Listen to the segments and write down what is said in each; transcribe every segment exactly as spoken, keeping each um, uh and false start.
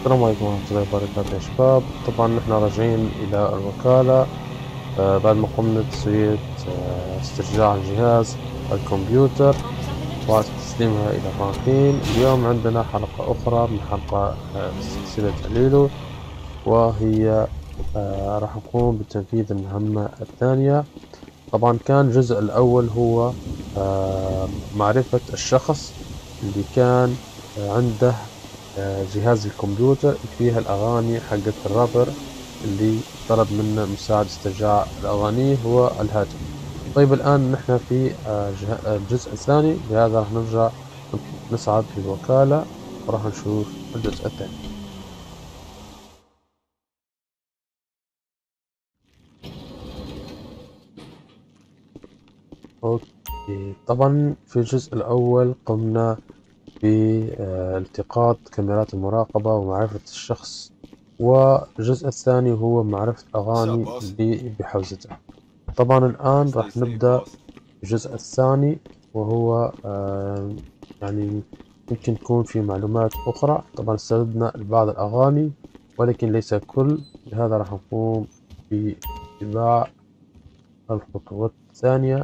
السلام عليكم ورحمة الله وبركاته يا شباب. طبعا نحن راجعين إلى الوكالة آه بعد ما قمنا بتسوية آه استرجاع الجهاز الكمبيوتر وتسليمها إلى فرانكلين. اليوم عندنا حلقة أخرى من حلقة آه سلسلة ليلو، وهي آه راح نقوم بتنفيذ المهمة الثانية. طبعا كان الجزء الأول هو آه معرفة الشخص اللي كان آه عنده جهاز الكمبيوتر فيها الأغاني حقت الرابر اللي طلب منا مساعد استرجاع الأغاني هو الهاتف. طيب الآن نحن في الجزء الثاني، لهذا راح نرجع نصعد للوكالة وراح نشوف الجزء الثاني. أوكي، طبعا في الجزء الأول قمنا بالتقاط كاميرات المراقبة ومعرفة الشخص، والجزء الثاني هو معرفة أغاني اللي بحوزته. طبعا الآن راح نبدأ الجزء الثاني، وهو آه يعني يمكن تكون في معلومات أخرى. طبعا استردنا بعض الأغاني ولكن ليس كل، لهذا راح نقوم باتباع الخطوات الثانية.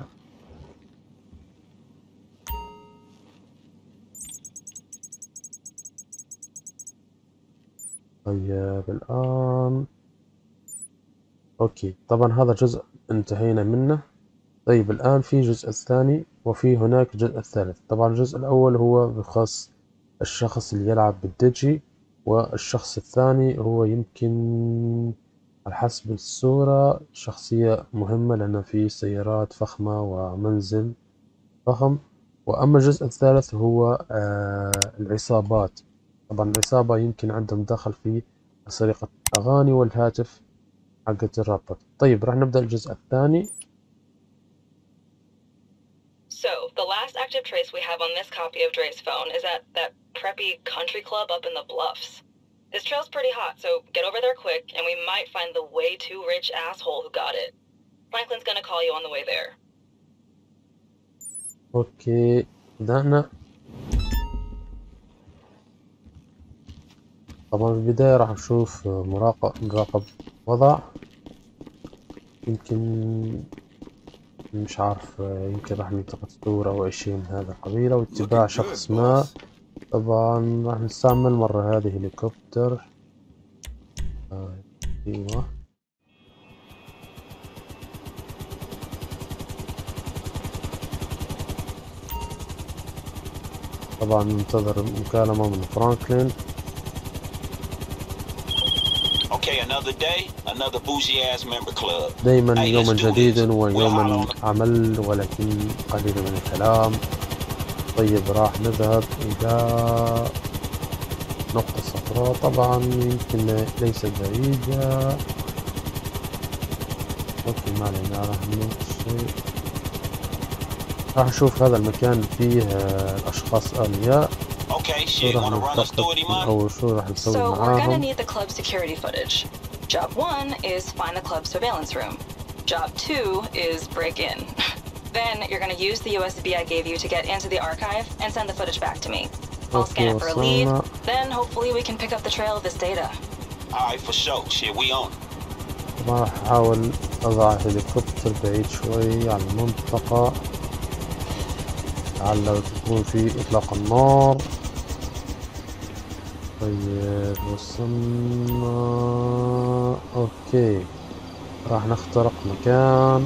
طيب الآن أوكي، طبعا هذا جزء انتهينا منه. طيب الآن في الجزء الثاني وفي هناك الجزء الثالث. طبعا الجزء الأول هو بخص الشخص اللي يلعب بالديجي، والشخص الثاني هو يمكن على حسب الصورة شخصية مهمة لأن في سيارات فخمة ومنزل فخم. وأما الجزء الثالث هو آه العصابات. طبعا العصابة يمكن عندهم دخل في سرقة الأغاني والهاتف حقت الرابر. طيب راح نبدأ الجزء الثاني. So, the last active trace we have on this copy of Dre's phone is at that preppy country club up in the Bluffs. This trail's pretty hot, so get over there quick, and we might find the way too rich asshole who got it. Franklin's gonna call you on the way there. اوكي، بدأنا. طبعا في البداية راح نشوف مراقب مراقب وضع، يمكن مش عارف، يمكن راح نلتقط صورة أو شيء من هذا القبيل، واتباع شخص ما. طبعا راح نستعمل مرة هذه هليكوبتر. آه، ايوه طبعا ننتظر مكالمة من فرانكلين. دايما يوم جديد ويوم عمل ولكن قليل من الكلام. طيب راح نذهب إلى نقطة صفراء، طبعا يمكن ليست بعيدة. اوكي ما علينا، راح نمشي. راح نشوف هذا المكان فيه الأشخاص أغنياء. راح نلتقط أول شو راح نسوي So معاهم. we're gonna need the club security footage. Job one is find the club surveillance room. Job two is break in. Then you're gonna use the U S B I gave you to get into the archive and send the footage back to me. I'll scan it for a lead, then hopefully we can pick up the trail of this data. Alright, for sure. Shit, we on. طبعا راح أحاول أضع هليكوبتر بعيد شوي عن المنطقة لعل تكون في إطلاق النار. طيب وصلنا. اوكي راح نخترق مكان.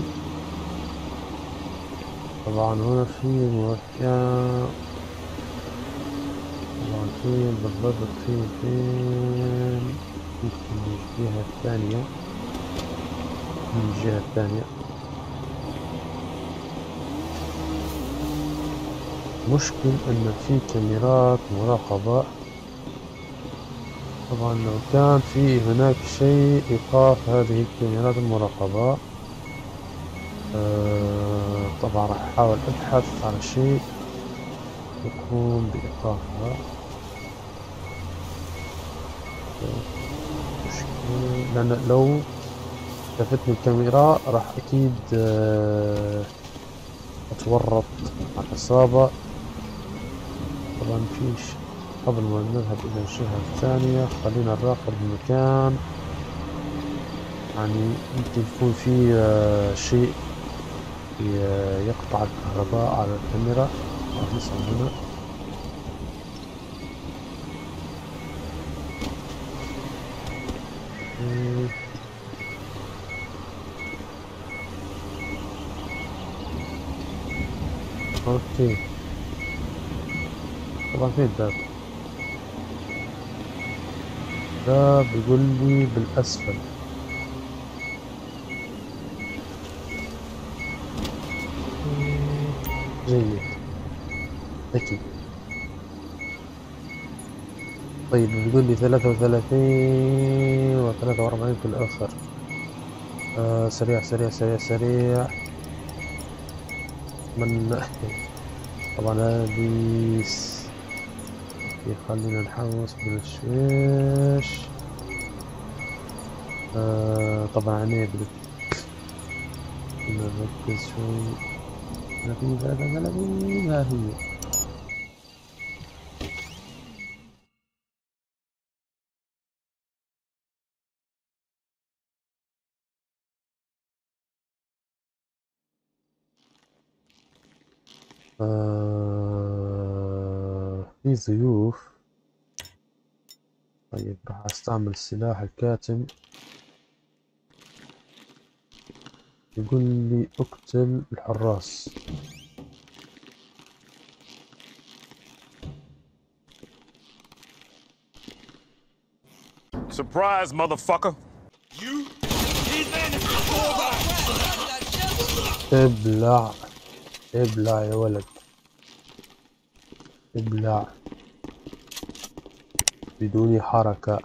طبعا هنا في مكان، طبعا فين بالضبط، فين فين يمكن من الجهة الثانية، من الجهة الثانية. مشكل ان في كاميرات مراقبة. طبعا لو كان في هناك شيء إيقاف هذه الكاميرات المراقبة، أه طبعا راح أحاول أبحث على شيء يقوم بإيقافها. لأن لو شافتني الكاميرا راح أكيد أه أتورط مع العصابة. طبعا فيش قبل ما نذهب إلى الجهة الثانية خلينا نراقب المكان، يعني يمكن يكون في شيء يقطع الكهرباء على الكاميرا. نسأل هنا. اوكي طبعا فين الباب؟ الباب بيقول لي بالاسفل. جيد اكيد. طيب بيقول لي ثلاثة وثلاثين وثلاثة وأربعين في الاخر. آه سريع سريع سريع سريع من طبعا هذه يخلينا نحوس بالشويش. آه طبعا عينيه بدك نركز شوي. ثلاثين ثلاثة ثلاثين ها هي. آه في ضيوف. طيب راح استعمل سلاح الكاتم. يقول لي اقتل الحراس. Surprise, motherfucker! You? ابلع ابلع يا ولد ابلع بدون حركة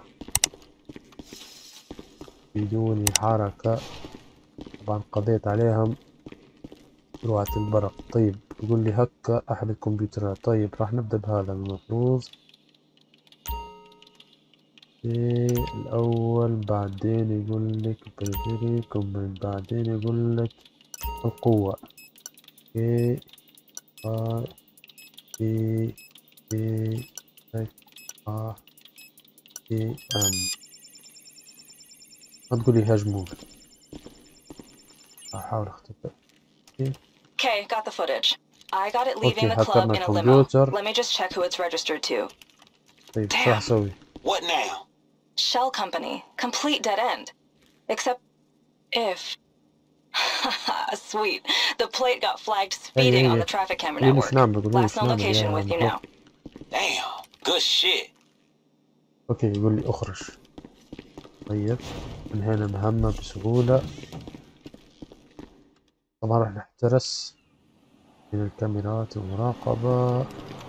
بدون حركة. طبعا قضيت عليهم روعة البرق. طيب يقول لي هكا أحد الكمبيوترات. طيب راح نبدأ بهذا المفروض الأول، بعدين يقول لك بريفيري كومنت، بعدين يقول لك القوة كي آر اي اي ار اي ام. ما تقول لي هاجمون. أحاول أختبر. Okay, got the footage. I got it leaving okay, the club in a limo. Let me just check who it's registered to. طيب شو راح أسوي؟ What now? Shell company. Complete dead end. Except if... Sweet. The plate got flagged speeding on the traffic camera network. Last known location with you now. Damn. Good shit. اوكي يقول لي اخرج. طيب انهينا مهمة بسهولة. طبعا راح نحترس من الكاميرات والمراقبة.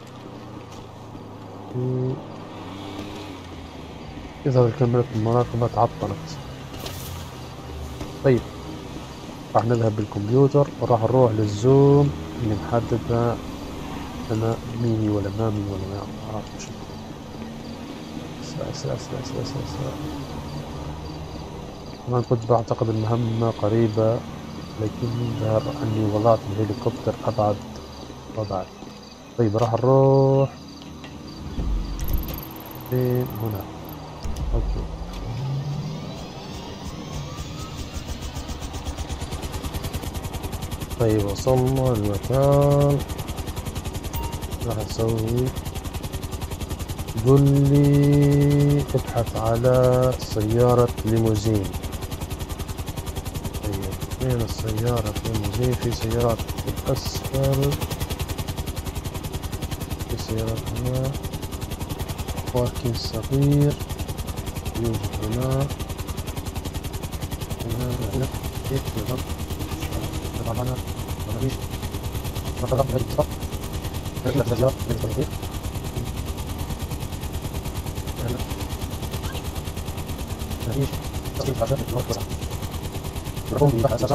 إذا الكاميرات المراقبة تعطلت. طيب راح نذهب بالكمبيوتر وراح نروح للزوم اللي محددها أنا ميني ولا مامي ولا ما أعرف شو. أسرع أسرع أسرع أسرع أسرع أسرع. طبعا كنت بعتقد المهمة قريبة، لكن ظهر أني وضعت الهليكوبتر أبعد وضعت. طيب راح نروح فين هنا. أوكي طيب وصلنا المكان. راح نسوي قل لي ابحث على سيارة ليموزين. طيب فين السيارة ليموزين؟ في سيارات في الأسفل، في سيارات هنا، باركينج صغير يوجد هنا هنا هنا كيف بالضبط؟ طبعا أنا مفيش مطلق غير بالضبط. هذه السيارة من التطبيق. مفيش تصريف عشان الوقت نقوم ببحث أساسا.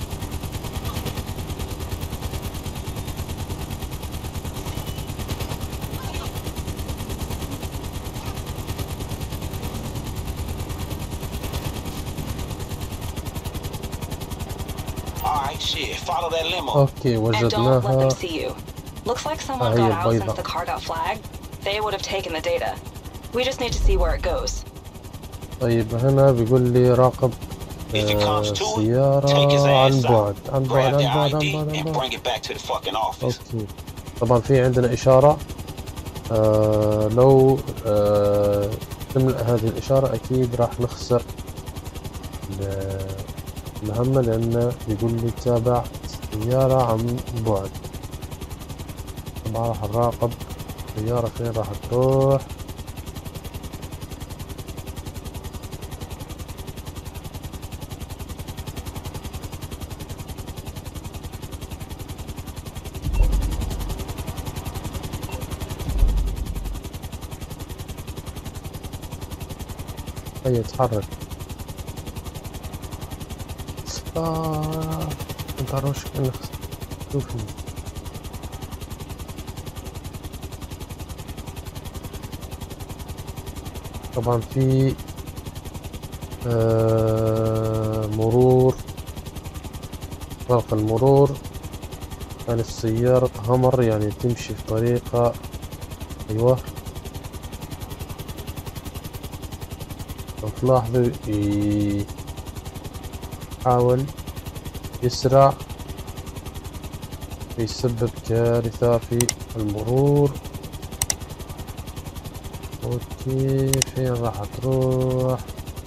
Follow that limo. اوكي وجدناها. Looks like someone got out since the car got flagged. they would have taken the data. We just need to see where it goes. طيب هنا بيقول لي راقب آه سيارة عن بعد عن بعد عن بعد عن بعد عن بعد. اوكي طبعا في عندنا إشارة آه لو آه تملأ هذه الإشارة أكيد راح نخسر المهمة، لأنه بيقول لي تابع سيارة عن بعد. طبعا راح نراقب السيارة فين راح تروح. هيا اتحرك. آه انت عروش كأنك شوفني. طبعا في آه مرور، طرق المرور يعني السيارة همر يعني تمشي في طريقة. ايوه لو تلاحظوا يحاول يسرع يسبب كارثة في المرور. اوكي فين راح تروح؟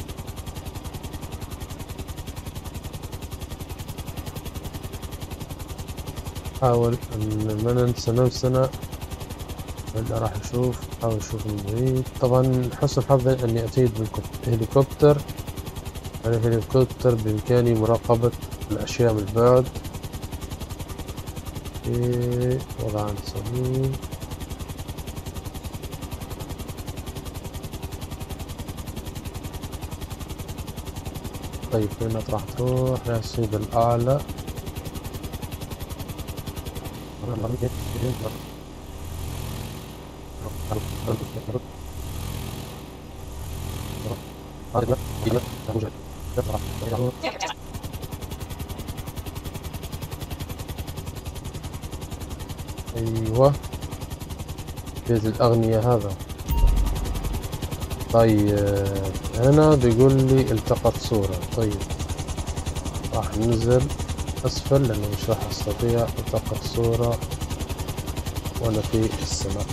حاول ان ما ننسى نفسنا. هلا راح نشوف، حاول نشوف من بعيد. طبعا حسن حظي اني اتيت بالهليكوبتر، يعني الهليكوبتر بامكاني مراقبة الاشياء من بعد. ايه وضع نسويه. طيب فين راح تروح؟ يا الصيد الاعلى. ايوه بيت الاغنياء هذا. طيب هنا بيقول لي التقط صورة. طيب راح ننزل اسفل لانه مش راح استطيع التقط صورة وانا في السماء.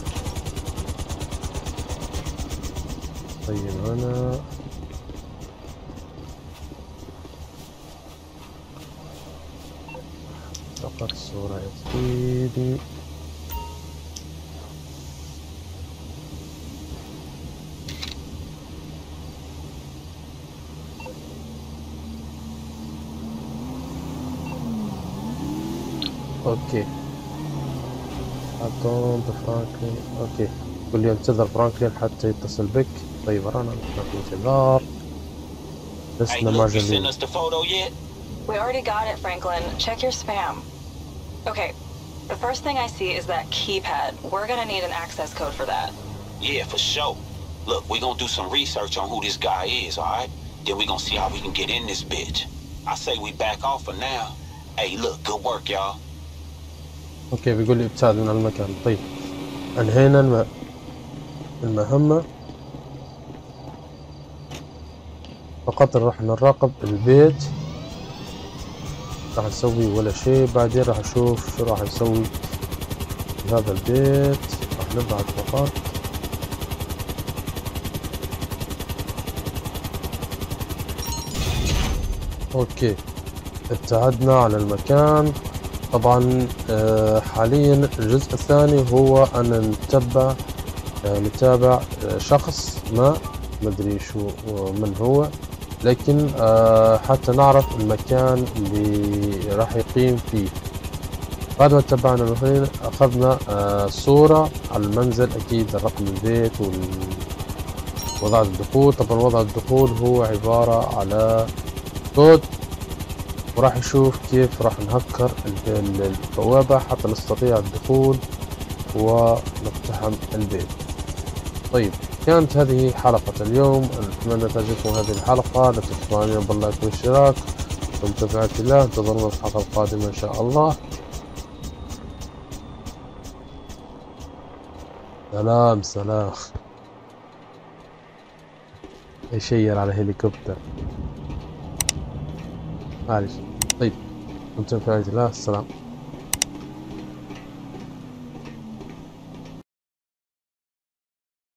طيب هنا التقط صورة يا سيدي. اوكي اعطون فرانكلين. اوكي قل لي انتظر فرانكلين حتى يتصل بك. طيب ورانا انتظار لسنا معجبين. We already got it, Franklin. Check your spam. Okay, the first thing I see is that keypad. We're gonna need an access code for that. Yeah, for sure. Look, we're gonna do some research on who this guy is, alright? Then we're gonna see how we can get in this bitch. I say we back off for now. Hey, look, good work, y'all. اوكي بيقول لي ابتعد من المكان. طيب انهينا الم... المهمة، فقط راح نراقب البيت. راح نسوي ولا شيء، بعدين راح اشوف شو راح نسوي في هذا البيت. راح نبعد فقط. اوكي ابتعدنا عن المكان. طبعا حاليا الجزء الثاني هو ان نتبع نتابع شخص ما مدري شو من هو، لكن حتى نعرف المكان اللي راح يقيم فيه. بعد ما تبعنا المكان اخذنا صورة على المنزل، اكيد رقم البيت ووضع الدخول. طبعا وضع الدخول هو عبارة على كود، وراح نشوف كيف راح نهكر البوابة حتى نستطيع الدخول ونقتحم البيت. طيب كانت هذه حلقة اليوم، أتمنى تعجبكم هذه الحلقة. لا تنسوا علينا باللايك والاشتراك ومتابعة الله. انتظرونا في الحلقة القادمة إن شاء الله. سلام سلام. يشير على هليكوبتر. معلش. طيب، كنتم في رعاية الله. السلام.